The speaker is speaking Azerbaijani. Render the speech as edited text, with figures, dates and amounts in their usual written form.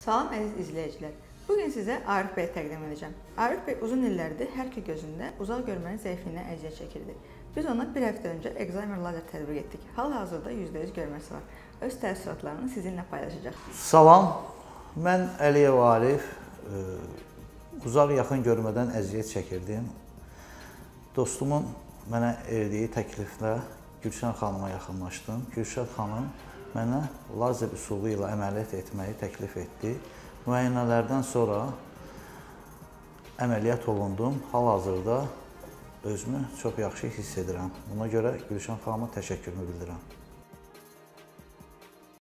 Salam əziz izləyicilər. Bugün sizə Arif bəyi təqdim edəcəm. Arif bəy uzun illərdir hər iki gözündə uzaq görmənin zəifliyindən əziyyət çəkirdi. Biz ona bir həftə öncə Excimer lazer tətbiq etdik. Hal-hazırda %100 görməsi var. Öz təəssüratlarını sizinlə paylaşacaq. Salam, mən Əliyev Arif. Uzaq yaxın görmədən əziyyət çəkirdim. Dostumun mənə verdiyi təkliflə Gülşən xanıma yaxınlaşdım. Gülşən xanım mənə lazer üsulu ilə əməliyyat etməyi təklif etdi. Müayinələrdən sonra əməliyyat olundum. Hal-hazırda özümü çox yaxşı hiss edirəm. Buna görə Gülşən xanıma təşəkkürümü bildirirəm.